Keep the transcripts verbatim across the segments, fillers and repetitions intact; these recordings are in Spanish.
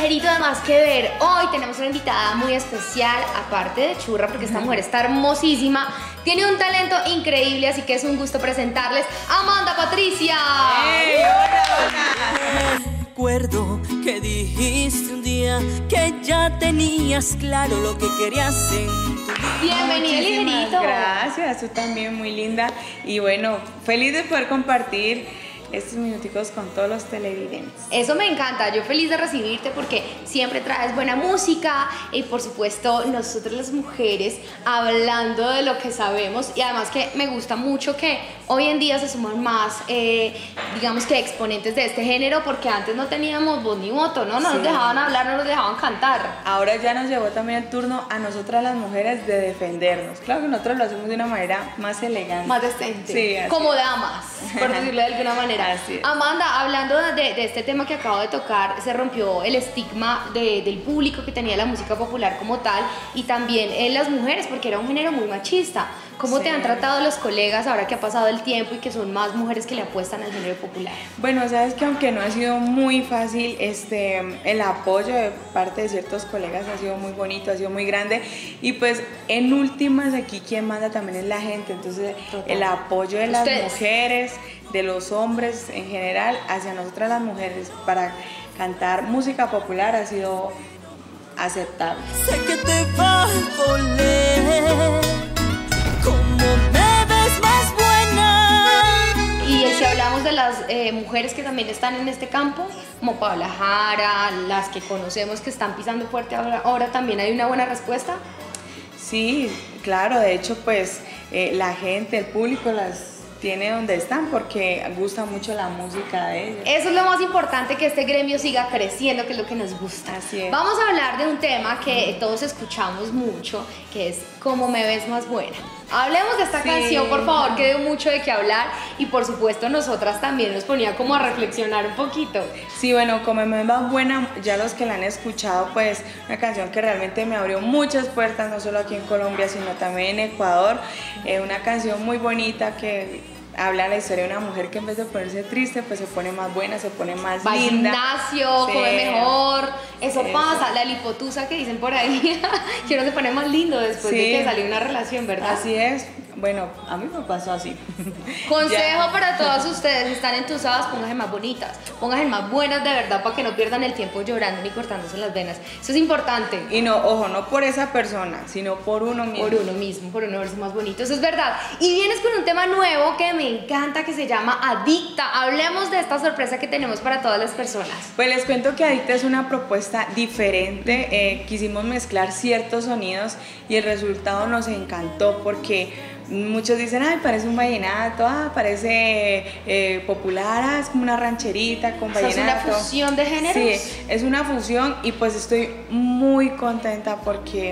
ligerito de Más Que Ver. Hoy tenemos una invitada muy especial, aparte de churra, porque esta mujer está hermosísima, tiene un talento increíble, así que es un gusto presentarles a Amanda Patricia. ¡Hey! ¡Hola, hola! Recuerdo que dijiste un día que ya tenías claro lo que querías en tu vida. Bienvenida, ligerito. Gracias, tú también, muy linda. Y bueno, feliz de poder compartir estos minuticos con todos los televidentes. Eso me encanta, yo feliz de recibirte porque siempre traes buena música y por supuesto nosotros las mujeres hablando de lo que sabemos, y además que me gusta mucho que hoy en día se suman más, eh, digamos que exponentes de este género, porque antes no teníamos voz ni voto, ¿no? No Sí. nos dejaban hablar, no nos dejaban cantar. Ahora ya nos llevó también el turno a nosotras las mujeres de defendernos. Claro que nosotros lo hacemos de una manera más elegante. Más decente, Sí, así como es. damas, por decirlo de alguna manera. Así es. Amanda, hablando de, de este tema que acabo de tocar, se rompió el estigma de, del público que tenía la música popular como tal, y también en las mujeres, porque era un género muy machista. ¿Cómo Sí. te han tratado los colegas ahora que ha pasado el tiempo y que son más mujeres que le apuestan al género popular? Bueno, sabes que aunque no ha sido muy fácil, este, el apoyo de parte de ciertos colegas ha sido muy bonito, ha sido muy grande, y pues en últimas aquí quien manda también es la gente. Entonces Total. el apoyo de las Ustedes. mujeres, de los hombres en general hacia nosotras las mujeres para cantar música popular ha sido aceptable. Sé que te va a doler, como me ves más buena. Y si hablamos de las eh, mujeres que también están en este campo, como Paula Jara, las que conocemos que están pisando fuerte ahora, ahora también hay una buena respuesta. Sí, claro, de hecho pues eh, la gente, el público las tiene donde están porque gusta mucho la música de ellos. Eso es lo más importante, que este gremio siga creciendo, que es lo que nos gusta. Así es. Vamos a hablar de un tema que todos escuchamos mucho, que es ¿Cómo me ves más buena? Hablemos de esta Sí. canción, por favor, que dio mucho de qué hablar, y por supuesto nosotras también nos ponía como a reflexionar un poquito. Sí, bueno, como me va buena, ya los que la han escuchado, pues una canción que realmente me abrió muchas puertas, no solo aquí en Colombia, sino también en Ecuador. Eh, una canción muy bonita que habla la historia de una mujer que en vez de ponerse triste, pues se pone más buena, se pone más Va al linda. gimnasio, Sí. come mejor, eso, Eso. pasa, la lipotusa que dicen por ahí, que uno se pone más lindo después de Sí. que salió una relación, ¿verdad? Así es. Bueno, a mí me pasó así. Consejo Ya. para todas ustedes, si están entusadas, pónganse más bonitas, pónganse más buenas de verdad, para que no pierdan el tiempo llorando ni cortándose las venas. Eso es importante. Y no, ojo, no por esa persona, sino por uno mismo. Por uno mismo, por uno verse más bonito, eso es verdad. Y vienes con un tema nuevo que me encanta, que se llama Adicta. Hablemos de esta sorpresa que tenemos para todas las personas. Pues les cuento que Adicta es una propuesta diferente. Eh, quisimos mezclar ciertos sonidos y el resultado nos encantó porque muchos dicen, ay, parece un vallenato, ah, parece eh, popular, ah, es como una rancherita con O sea, vallenato. es una fusión de géneros. Sí, es una fusión, y pues estoy muy contenta porque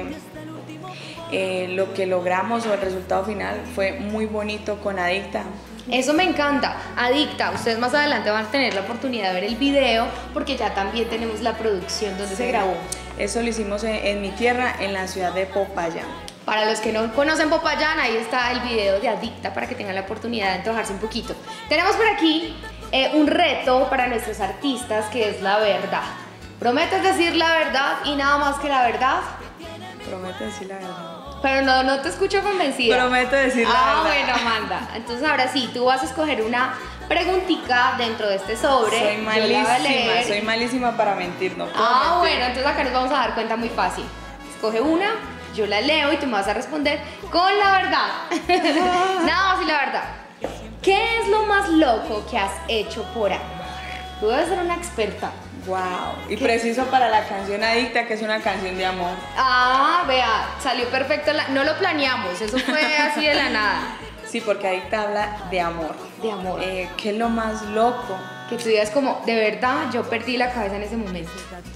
eh, lo que logramos o el resultado final fue muy bonito con Adicta. Eso me encanta, Adicta. Ustedes más adelante van a tener la oportunidad de ver el video, porque ya también tenemos la producción donde se Sí. grabó. Eso lo hicimos en, en mi tierra, en la ciudad de Popayán. Para los que no conocen Popayán, ahí está el video de Adicta para que tengan la oportunidad de antojarse un poquito. Tenemos por aquí eh, un reto para nuestros artistas, que es la verdad. ¿Prometes decir la verdad y nada más que la verdad? Prometo decir la verdad. Pero no, no te escucho convencida. Prometo decir la Ah, verdad. bueno, Amanda. Entonces ahora sí, tú vas a escoger una preguntica dentro de este sobre. Soy Yo la voy a malísima, leer. soy malísima para mentir, no puedo Ah, mentir. bueno, entonces acá nos vamos a dar cuenta muy fácil. Escoge una, yo la leo y tú me vas a responder con la verdad. Nada más y la verdad. ¿Qué es lo más loco que has hecho por amor? Tú debes ser una experta. Wow. Y preciso para la canción Adicta, que es una canción de amor. Ah, vea, salió perfecto. la- No lo planeamos, eso fue así de la nada. Sí, porque Adicta habla de amor. De amor. Eh, ¿Qué es lo más loco? Que tú digas como, de verdad, yo perdí la cabeza en ese momento.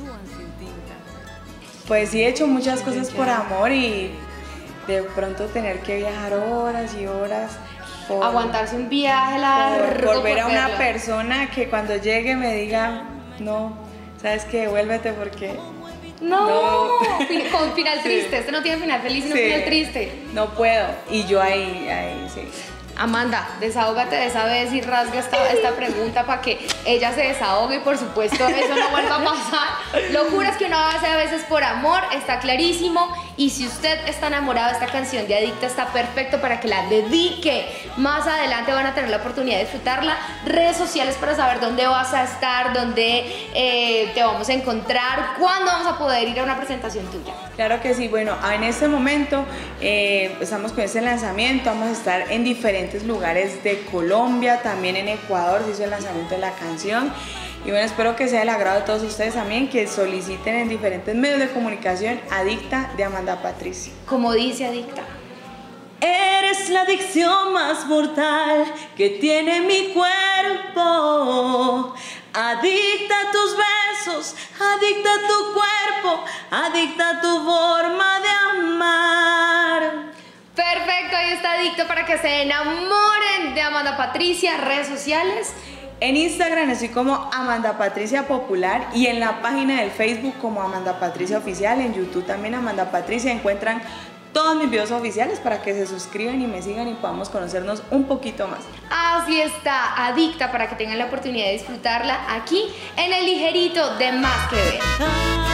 Pues sí, he hecho muchas cosas por amor, y de pronto tener que viajar horas y horas. Por, Aguantarse un viaje por, largo. por ver a una verla. persona que cuando llegue me diga, no, sabes que vuélvete porque No, No. fin- con final Sí. triste. Este no tiene final feliz, sino Sí. final triste. no puedo. Y yo ahí, ahí, sí. Amanda, desahógate de esa vez y rasga esta, esta pregunta para que ella se desahogue y por supuesto eso no vuelva a pasar. Locuras que uno hace a veces por amor, está clarísimo. Y si usted está enamorado de esta canción de Adicta, está perfecto para que la dedique. Más adelante van a tener la oportunidad de disfrutarla. Redes sociales para saber dónde vas a estar, dónde eh, te vamos a encontrar, cuándo vamos a poder ir a una presentación tuya. Claro que sí, bueno, en este momento eh, estamos con este lanzamiento, vamos a estar en diferentes lugares de Colombia, también en Ecuador se hizo el lanzamiento de la canción. Y bueno, espero que sea del agrado de todos ustedes también, que soliciten en diferentes medios de comunicación Adicta de Amanda Patricia. Como dice Adicta. Eres la adicción más mortal que tiene mi cuerpo. Adicta a tus besos, adicta a tu cuerpo, adicta a tu forma de amar. Perfecto, ahí está Adicto para que se enamoren de Amanda Patricia. Redes sociales. En Instagram estoy como Amanda Patricia Popular y en la página del Facebook como Amanda Patricia Oficial. En YouTube también Amanda Patricia. Encuentran todos mis videos oficiales para que se suscriban y me sigan y podamos conocernos un poquito más. Así está, Adicta, para que tengan la oportunidad de disfrutarla aquí en el ligerito de Más que Ver.